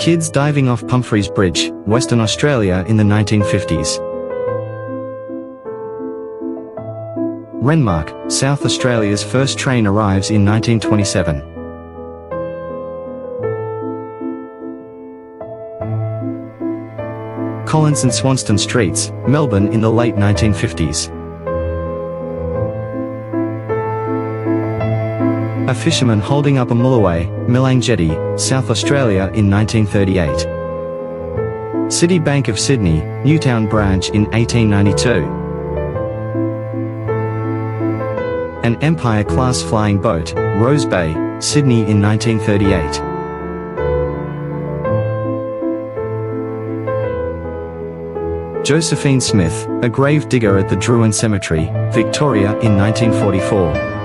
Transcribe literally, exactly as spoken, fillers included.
Kids diving off Pumphrey's Bridge, Western Australia in the nineteen fifties. Renmark, South Australia's first train arrives in nineteen twenty-seven. Collins and Swanston Streets, Melbourne in the late nineteen fifties. A fisherman holding up a mulloway, Millang Jetty, South Australia in nineteen thirty-eight. City Bank of Sydney, Newtown branch in eighteen ninety-two. An Empire-class flying boat, Rose Bay, Sydney in nineteen thirty-eight. Josephine Smith, a grave digger at the Druin Cemetery, Victoria in nineteen forty-four.